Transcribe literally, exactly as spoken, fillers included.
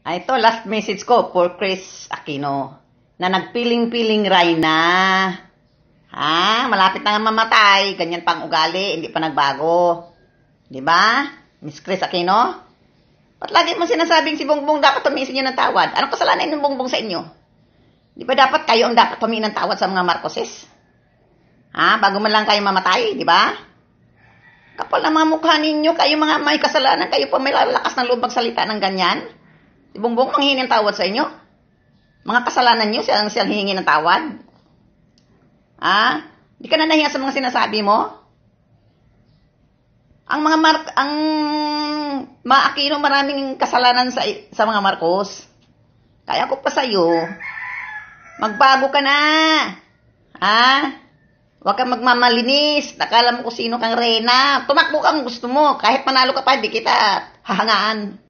Ah, ito, last message ko for Chris Aquino na nagpiling-piling ray na. Ha? Malapit na nga mamatay. Ganyan pang ugali. Hindi pa nagbago. Di ba? Miss Chris Aquino? Ba't lagi mo sinasabing si Bongbong dapat humingi sa inyo ng tawad? Anong kasalanan ng Bongbong sa inyo? Di ba dapat kayo ang dapat humingi ng tawad sa mga Marcoses? Ha? Bago man lang kayo mamatay, di ba? Kapal na mga mukha ninyo, kayo mga may kasalanan, kayo pa may lakas ng loob magsalita ng ganyan. Si Bongbong manghingi ng tawad sa inyo? Mga kasalanan nyo, siyang siyang hihingi ng tawad? Ha? Di ka na nahiya sa mga sinasabi mo? Ang mga Mar ang mga Aquino maraming kasalanan sa sa mga Marcos. Kaya ko pa sa'yo, magbago ka na. Ha? Huwag kang magmamalinis. Nakala mo kung sino kang reyna. Tumakbo kang gusto mo. Kahit manalo ka pa, di kita hahangaan.